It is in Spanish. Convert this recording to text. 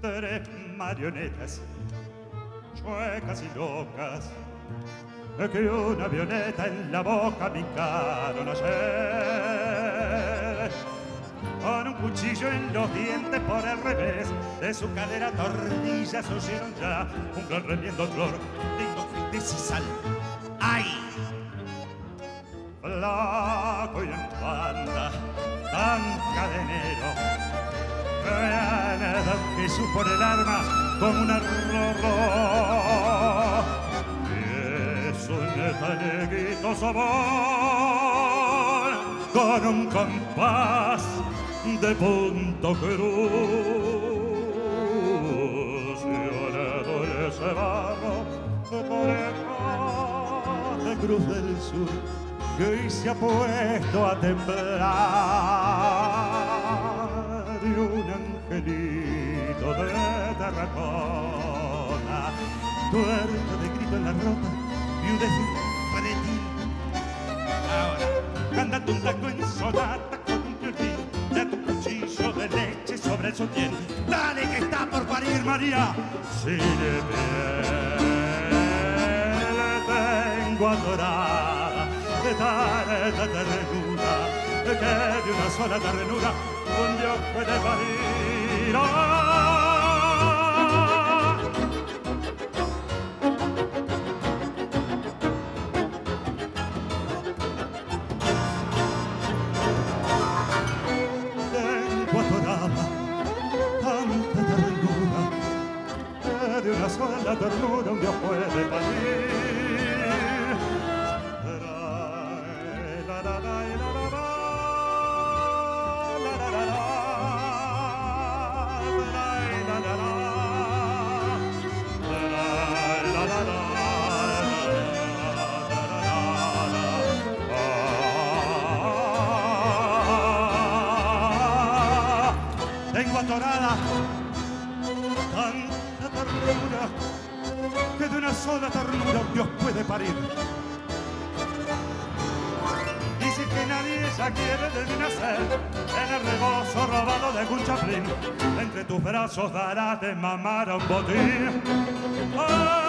tres marionetas chuecas y locas que una violeta en la boca picaron ayer. Con un cuchillo en los dientes por el revés de su cadera tornillas oyeron ya un gran remiendo flor de sisal. ¡Ay! Flaco y en banda, tan cadenero, que supo el arma como un arroz. Y es un taneguito sabor con un compás de punto cruz. Y le duele ese barro por el de Cruz del Sur que hoy se ha puesto a temblar. Y un angelito de terracota tuerto de grito en la ropa y un despretil. Ahora, cántate un taco en sonata con un violín, de tu cuchillo de leche sobre el sotien. Dale que está por parir María. Si de piel tengo adorada, de tanta ternura, que de una sola ternura un Dios puede parir. ¡Ah! Tengo atorada tanta ternura, que de una sola ternura un Dios puede parir. Tengo atorada tanta ternura que de una sola ternura Dios puede parir. Dice que nadie ya quiere de nacer en el rebozo robado de un chaplín. Entre tus brazos darás de mamar a un botín. ¡Ah!